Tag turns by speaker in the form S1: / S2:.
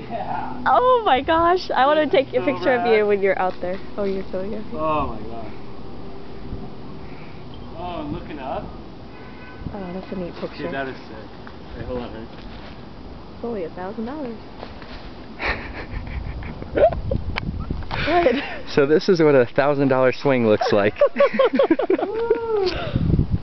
S1: Yeah.
S2: Oh my gosh, I want to take a picture of you when you're out there. Oh, you're filming it.
S1: Oh my god. Oh, and looking up.
S2: Oh, that's a neat picture.
S1: Okay, that is sick. Wait, hold on. Ready?
S2: It's only $1,000. Good.
S3: So this is what a $1,000 swing looks like.